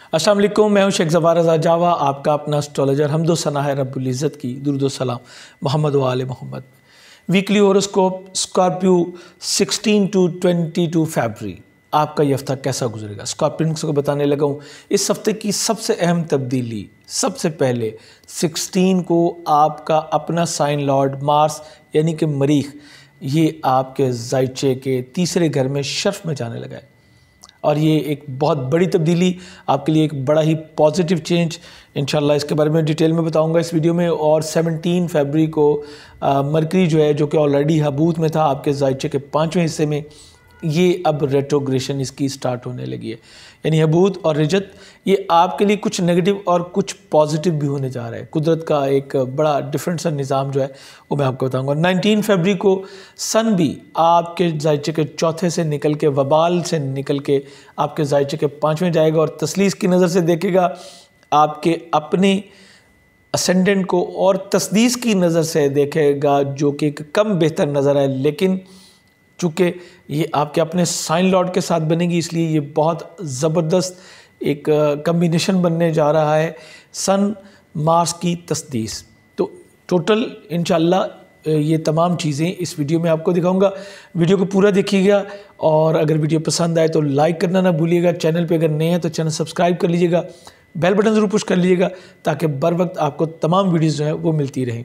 अस्सलाम वालेकुम, मैं हूं शेख ज़फ़ार रज़ा जावा, आपका अपना एस्ट्रोलॉजर। हम्दो सना है रब्बुल इज़्ज़त की, दुरूद व सलाम मोहम्मद व आले Muhammad. Weekly horoscope Scorpio 16 to 22 फरवरी, आपका ये हफ्ता कैसा गुजरेगा। स्कॉर्पियंस को बताने लगा हूँ इस हफ्ते की सबसे अहम तब्दीली। सबसे पहले 16 को आपका अपना साइन लॉर्ड मार्स यानी कि मरीख, ये आपके ज़ायचे के तीसरे घर में शर्फ में जाने लगा है और ये एक बहुत बड़ी तब्दीली आपके लिए, एक बड़ा ही पॉजिटिव चेंज। इंशाल्लाह इसके बारे में डिटेल में बताऊंगा इस वीडियो में। और 17 फरवरी को मरकरी जो है, जो कि ऑलरेडी हबूत में था आपके ज़ायचे के 5वें हिस्से में, ये अब रेट्रोग्रेशन इसकी स्टार्ट होने लगी है। यानी हबूत और रजत ये आपके लिए कुछ नेगेटिव और कुछ पॉजिटिव भी होने जा रहा है। कुदरत का एक बड़ा डिफरेंट सा निज़ाम जो है वो मैं आपको बताऊंगा। 19 फरवरी को सन भी आपके ज़ायचे के चौथे से निकल के, वबाल से निकल के आपके ज़ायचे के 5वें जाएगा और तसलीस की नज़र से देखेगा आपके अपने असेंडेंट को और तसदीस की नज़र से देखेगा, जो कि एक कम बेहतर नज़र है। लेकिन चूँकि ये आपके अपने साइन लॉर्ड के साथ बनेगी, इसलिए ये बहुत ज़बरदस्त एक कम्बिनेशन बनने जा रहा है, सन मार्स की तसदीस। तो टोटल इंशाल्लाह ये तमाम चीज़ें इस वीडियो में आपको दिखाऊंगा। वीडियो को पूरा देखिएगा और अगर वीडियो पसंद आए तो लाइक करना ना भूलिएगा। चैनल पे अगर नए हैं तो चैनल सब्सक्राइब कर लीजिएगा, बेल बटन ज़रूर पुश कर लीजिएगा ताकि बर वक्त आपको तमाम वीडियोज़ जो हैं वो मिलती रहें।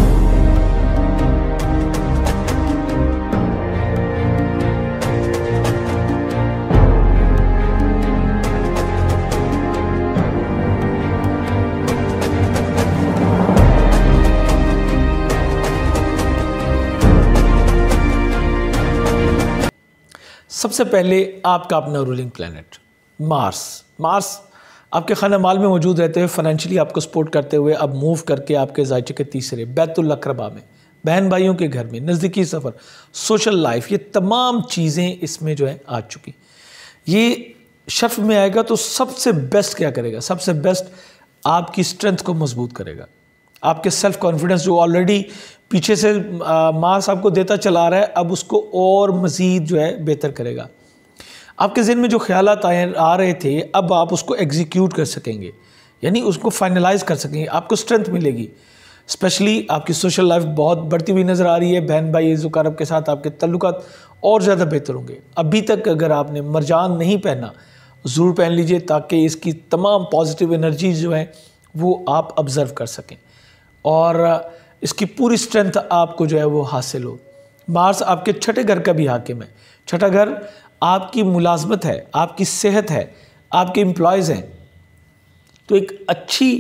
सबसे पहले आपका अपना रूलिंग प्लैनेट मार्स आपके खाना माल में मौजूद रहते हुए, फाइनेंशियली आपको सपोर्ट करते हुए अब मूव करके आपके ज़ायचे के तीसरे बैतुल अक़रबा में, बहन भाइयों के घर में, नज़दीकी सफ़र, सोशल लाइफ, ये तमाम चीज़ें इसमें जो है आ चुकी। ये शर्फ में आएगा तो सबसे बेस्ट क्या करेगा? सबसे बेस्ट आपकी स्ट्रेंथ को मजबूत करेगा। आपके सेल्फ कॉन्फिडेंस जो ऑलरेडी पीछे से मार्स आपको देता चला रहा है, अब उसको और मज़ीद जो है बेहतर करेगा। आपके ज़हन में जो ख्यालात आ रहे थे, अब आप उसको एग्जीक्यूट कर सकेंगे, यानी उसको फाइनलाइज कर सकेंगे। आपको स्ट्रेंथ मिलेगी। स्पेशली आपकी सोशल लाइफ बहुत बढ़ती हुई नज़र आ रही है। बहन भाई ज़ुकारब के साथ आपके तल्लुकात और ज़्यादा बेहतर होंगे। अभी तक अगर आपने मरजान नहीं पहना, ज़रूर पहन लीजिए ताकि इसकी तमाम पॉजिटिव एनर्जीज जो हैं वो आप ऑब्ज़र्व कर सकें और इसकी पूरी स्ट्रेंथ आपको जो है वो हासिल हो। मार्स आपके छठे घर का भी हाकिम है। छठा घर आपकी मुलाजमत है, आपकी सेहत है, आपके एम्प्लॉयज़ हैं। तो एक अच्छी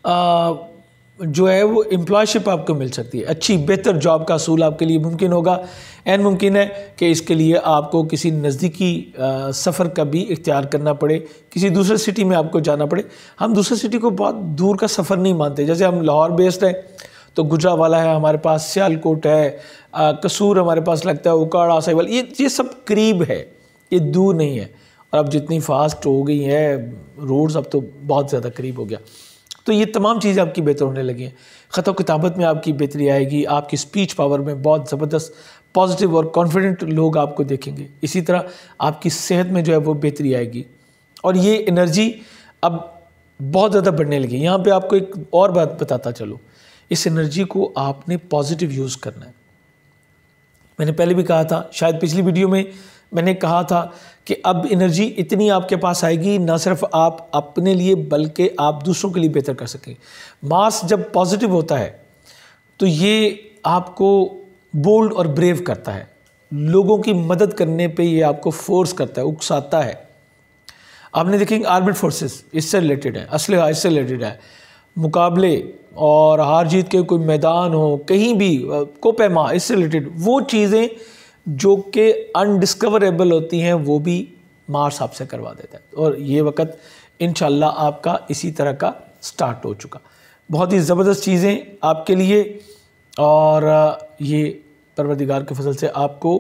जो है वो एम्प्लॉयशिप आपको मिल सकती है। अच्छी बेहतर जॉब का असूल आपके लिए मुमकिन होगा। एन मुमकिन है कि इसके लिए आपको किसी नज़दीकी सफ़र का भी इख्तियार करना पड़े, किसी दूसरे सिटी में आपको जाना पड़े। हम दूसरे सिटी को बहुत दूर का सफ़र नहीं मानते। जैसे हम लाहौर बेस्ड हैं तो गुजरावाला है हमारे पास, सियालकोट है, कसूर हमारे पास लगता है, उकाड़ा, साहिवाल, ये सब करीब है, ये दूर नहीं है। और अब जितनी फास्ट हो गई है रोड्स, अब तो बहुत ज़्यादा करीब हो गया। तो ये तमाम चीज़ें आपकी बेहतर होने लगी हैं। ख़त व किताबत में आपकी बेहतरी आएगी। आपकी स्पीच पावर में बहुत ज़बरदस्त पॉजिटिव और कॉन्फिडेंट लोग आपको देखेंगे। इसी तरह आपकी सेहत में जो है वो बेहतरी आएगी और ये एनर्जी अब बहुत ज़्यादा बढ़ने लगी। यहाँ पे आपको एक और बात बताता चलो, इस एनर्जी को आपने पॉजिटिव यूज़ करना है। मैंने पहले भी कहा था, शायद पिछली वीडियो में मैंने कहा था कि अब एनर्जी इतनी आपके पास आएगी, ना सिर्फ आप अपने लिए बल्कि आप दूसरों के लिए बेहतर कर सकें। मार्स जब पॉजिटिव होता है तो ये आपको बोल्ड और ब्रेव करता है। लोगों की मदद करने पे ये आपको फोर्स करता है, उकसाता है। आपने देखेंगे आर्मेड फोर्सेस इससे रिलेटेड है, असलहा इससे रिलेटेड है, मुकाबले और हार जीत के कोई मैदान हो, कहीं भी कोपैमा, इससे रिलेटेड वो चीज़ें जो कि अनडिस्कवरेबल होती हैं वो भी मार्स आपसे करवा देता है। और ये वक्त इंशाल्लाह आपका इसी तरह का स्टार्ट हो चुका। बहुत ही ज़बरदस्त चीज़ें आपके लिए और ये परवरदिगार के फजल से आपको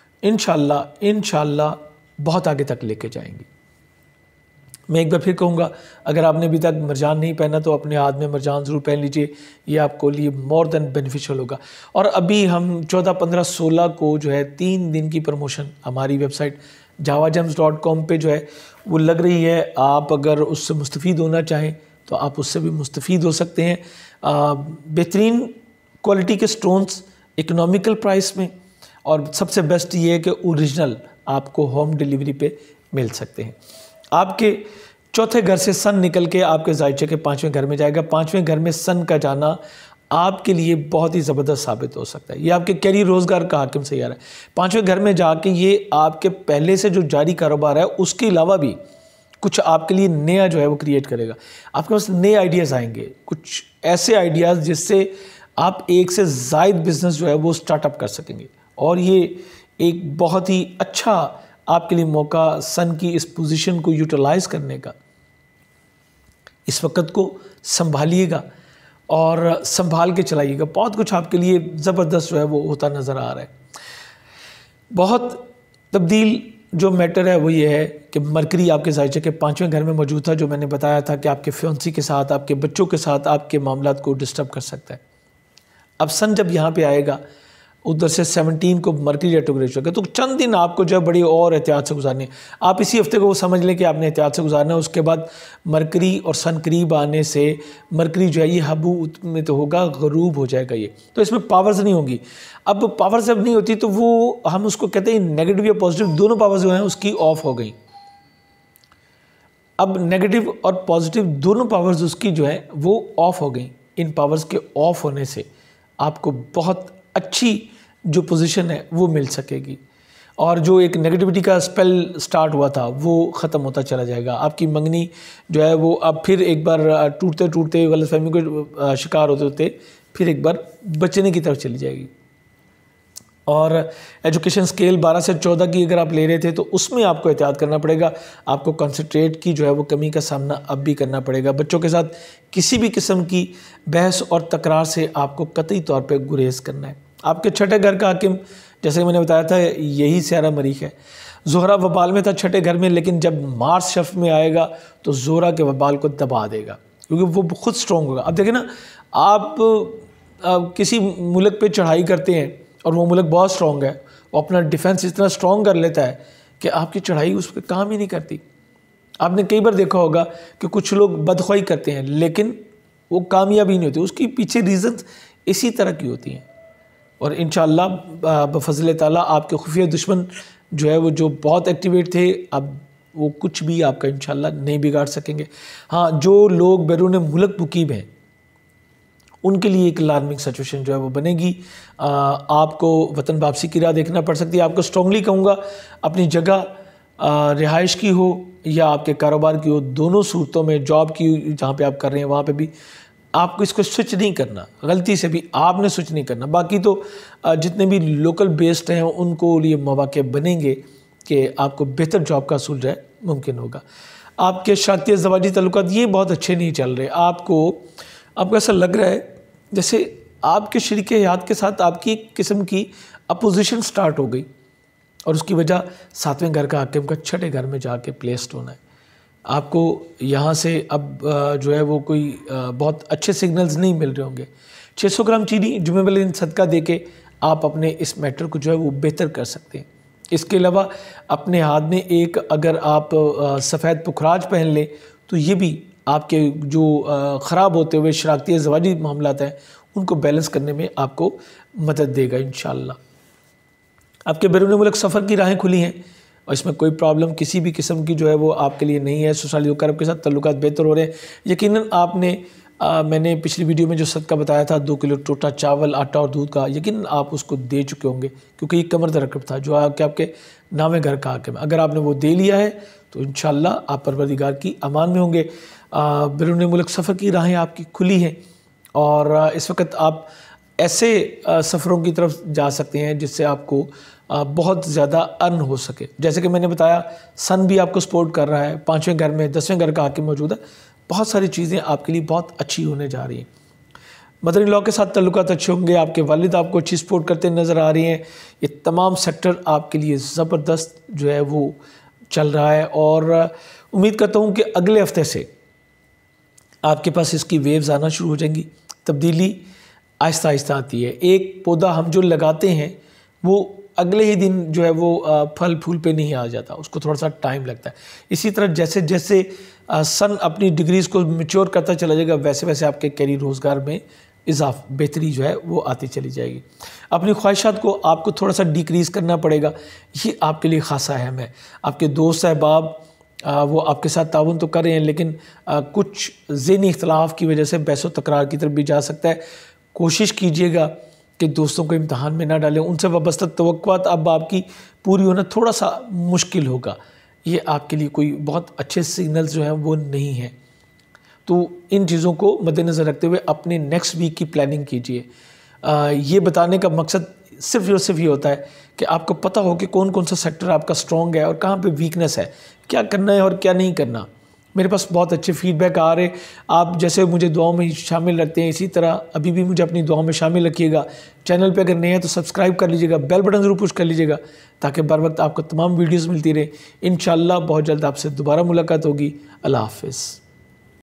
इंशाल्लाह बहुत आगे तक लेके जाएंगी। मैं एक बार फिर कहूँगा, अगर आपने अभी तक मरजान नहीं पहना तो अपने हाथ में मरजान ज़रूर पहन लीजिए, ये आपको लिए मोर देन बेनिफिशियल होगा। और अभी हम 14, 15, 16 को जो है 3 दिन की प्रमोशन हमारी वेबसाइट javagems.com पे जो है वो लग रही है। आप अगर उससे मुस्तफ़ीद होना चाहें तो आप उससे भी मुस्तफ़ीद हो सकते हैं। बेहतरीन क्वालिटी के स्टोन्स इकोनॉमिकल प्राइस में, और सबसे बेस्ट ये है कि ओरिजिनल आपको होम डिलीवरी पे मिल सकते हैं। आपके चौथे घर से सन निकल के आपके जायचे के 5वें घर में जाएगा। 5वें घर में सन का जाना आपके लिए बहुत ही ज़बरदस्त साबित हो सकता है। ये आपके कैरियर रोज़गार का हाकिम सैयारा है। 5वें घर में जाके ये आपके पहले से जो जारी कारोबार है उसके अलावा भी कुछ आपके लिए नया जो है वो क्रिएट करेगा। आपके पास नए आइडियाज़ आएंगे, कुछ ऐसे आइडियाज़ जिससे आप एक से ज़ायद बिज़नेस जो है वो स्टार्टअप कर सकेंगे। और ये एक बहुत ही अच्छा आपके लिए मौका सन की इस पोजीशन को यूटिलाइज़ करने का। इस वक्त को संभालिएगा और संभाल के चलाइएगा। बहुत कुछ आपके लिए ज़बरदस्त जो है वो होता नज़र आ रहा है। बहुत तब्दील जो मैटर है वो ये है कि मरकरी आपके जायचे के 5वें घर में मौजूद था, जो मैंने बताया था कि आपके फियांसी के साथ, आपके बच्चों के साथ आपके मामलात को डिस्टर्ब कर सकता है। अब सन जब यहाँ पे आएगा उधर से 17 को मरकरी रेट्रोग्रेड होगा, तो चंद दिन आपको जो है बड़ी और एहतियात से गुजारनी है। आप इसी हफ्ते को वो समझ लें कि आपने एहतियात से गुजारना है। उसके बाद मरकरी और सन करीब आने से मरकरी जो है ये हबू में तो होगा, गरूब हो जाएगा ये, तो इसमें पावर्स नहीं होंगी। अब पावर्स जब नहीं होती तो वो हम उसको कहते हैं नेगेटिव या पॉजिटिव, दोनों पावर्स जो हैं उसकी ऑफ हो गई। अब नेगेटिव और पॉजिटिव दोनों पावर्स उसकी जो है वो ऑफ हो गई। इन पावर्स के ऑफ होने से आपको बहुत अच्छी जो पोजीशन है वो मिल सकेगी, और जो एक नेगेटिविटी का स्पेल स्टार्ट हुआ था वो ख़त्म होता चला जाएगा। आपकी मंगनी जो है वो अब फिर एक बार टूटते टूटते गलतफहमी के शिकार होते होते फिर एक बार बचने की तरफ चली जाएगी। और एजुकेशन स्केल 12 से 14 की अगर आप ले रहे थे तो उसमें आपको एहतियात करना पड़ेगा। आपको कंसंट्रेट की जो है वो कमी का सामना अब भी करना पड़ेगा। बच्चों के साथ किसी भी किस्म की बहस और तकरार से आपको कतई तौर पे गुरेज करना है। आपके छठे घर का हाकिम, जैसे कि मैंने बताया था, यही सैयारा मरीख है। ज़ोहरा वबाल में था छठे घर में, लेकिन जब मार्स शफ में आएगा तो ज़ोहरा के वबाल को दबा देगा, क्योंकि वो खुद स्ट्रॉन्ग होगा। अब देखिए ना, आप किसी मुल्क पे चढ़ाई करते हैं और वो मुल्क बहुत स्ट्रॉन्ग है, वो अपना डिफेंस इतना स्ट्रॉन्ग कर लेता है कि आपकी चढ़ाई उस पर काम ही नहीं करती। आपने कई बार देखा होगा कि कुछ लोग बदख्वाही करते हैं लेकिन वो कामयाब ही नहीं होती, उसकी पीछे रीज़न्स इसी तरह की होती हैं। और इंशाअल्लाह बफज़ल ताला आपके खुफिया दुश्मन जो है वो जो बहुत एक्टिवेट थे, अब वो कुछ भी आपका इंशाअल्लाह नहीं बिगाड़ सकेंगे। हाँ, जो लोग बैरून मुल्क मुकीम हैं उनके लिए एक अलार्मिंग सिचुएशन जो है वो बनेगी। आपको वतन वापसी की राह देखना पड़ सकती है। आपको स्ट्रॉन्गली कहूँगा अपनी जगह रिहाइश की हो या आपके कारोबार की हो, दोनों सूरतों में, जॉब की जहाँ पे आप कर रहे हैं वहाँ पे भी आपको इसको स्विच नहीं करना, गलती से भी आपने स्विच नहीं करना। बाकी तो जितने भी लोकल बेस्ड हैं उनको लिए मौके बनेंगे कि आपको बेहतर जॉब का असूल जो है मुमकिन होगा। आपके शादी ज़वाजी ताल्लुकात ये बहुत अच्छे नहीं चल रहे। आपको ऐसा लग रहा है जैसे आपके शरीक हयात के साथ आपकी एक किस्म की अपोजिशन स्टार्ट हो गई, और उसकी वजह 7वें घर का हाकिम का छठे घर में जाके प्लेस्ड होना है। आपको यहाँ से अब जो है वो कोई बहुत अच्छे सिग्नल्स नहीं मिल रहे होंगे। 600 ग्राम चीनी जुमे वाले दिन सदका दे के आप अपने इस मैटर को जो है वो बेहतर कर सकते हैं। इसके अलावा अपने हाथ में एक अगर आप सफ़ेद पुखराज पहन लें तो ये भी आपके जो ख़राब होते हुए शराकती ज़वाजी मामलात हैं उनको बैलेंस करने में आपको मदद देगा इंशाअल्लाह। आपके बैरून मुल्क सफ़र की राहें खुली हैं और इसमें कोई प्रॉब्लम किसी भी किस्म की जो है वो आपके लिए नहीं है। ससुराली करब के साथ तल्लुकात बेहतर हो रहे हैं। यकीनन आपने मैंने पिछली वीडियो में जो सदका बताया था 2 किलो टोटा चावल, आटा और दूध का, यकीनन आप उसको दे चुके होंगे क्योंकि ये कमर दरकब था जो आपके 9वें घर का हाकिम है। अगर आपने वो दे लिया है तो इंशाअल्लाह आप परवरदिगार की अमान में होंगे। बैरून मुल्क सफ़र की राहें आपकी खुली हैं और इस वक्त आप ऐसे सफ़रों की तरफ जा सकते हैं जिससे आपको बहुत ज़्यादा अर्न हो सके। जैसे कि मैंने बताया सन भी आपको सपोर्ट कर रहा है, 5वें घर में 10वें घर का हाकिम मौजूद है। बहुत सारी चीज़ें आपके लिए बहुत अच्छी होने जा रही हैं। मदर इन लॉ के साथ तल्लुकात अच्छे होंगे। आपके वालिद आपको अच्छी सपोर्ट करते नज़र आ रही हैं। ये तमाम सेक्टर आपके लिए ज़बरदस्त जो है वो चल रहा है और उम्मीद करता हूँ कि अगले हफ्ते से आपके पास इसकी वेव्स आना शुरू हो जाएंगी। तब्दीली आहिस्ता आहिस्ता आती है। एक पौधा हम जो लगाते हैं वो अगले ही दिन जो है वो फल फूल पे नहीं आ जाता, उसको थोड़ा सा टाइम लगता है। इसी तरह जैसे जैसे सन अपनी डिग्रीज़ को मैच्योर करता चला जाएगा, वैसे वैसे आपके कैरियर रोज़गार में बेहतरी जो है वो आती चली जाएगी। अपनी ख्वाहिशात को आपको थोड़ा सा डिक्रीज़ करना पड़ेगा, ये आपके लिए ख़ासा अहम है। आपके दोस्त अहबाब वो आपके साथ ताउन तो कर रहे हैं, लेकिन कुछ ज़हनी इख्तलाफ की वजह से बहस व तकरार की तरफ भी जा सकता है। कोशिश कीजिएगा कि दोस्तों को इम्तहान में ना डालें, उनसे वाबस्ता तवक्कुआत अब आपकी पूरी होना थोड़ा सा मुश्किल होगा। ये आपके लिए कोई बहुत अच्छे सिग्नल्स जो हैं वो नहीं हैं। तो इन चीज़ों को मद्देनज़र रखते हुए अपने नेक्स्ट वीक की प्लानिंग कीजिए। ये बताने का मकसद सिर्फ और सिर्फ ये होता है कि आपको पता हो कि कौन कौन सा सेक्टर आपका स्ट्रॉन्ग है और कहाँ पे वीकनेस है, क्या करना है और क्या नहीं करना। मेरे पास बहुत अच्छे फीडबैक आ रहे, आप जैसे मुझे दुआओं में शामिल रखते हैं, इसी तरह अभी भी मुझे अपनी दुआओं में शामिल रखिएगा। चैनल पे अगर नए हैं तो सब्सक्राइब कर लीजिएगा, बेल बटन ज़रूर पुश कर लीजिएगा ताकि बर वक्त आपको तमाम वीडियोज़ मिलती रहे। इंशाअल्लाह बहुत जल्द आपसे दोबारा मुलाकात होगी। अल्लाह हाफ़िज़।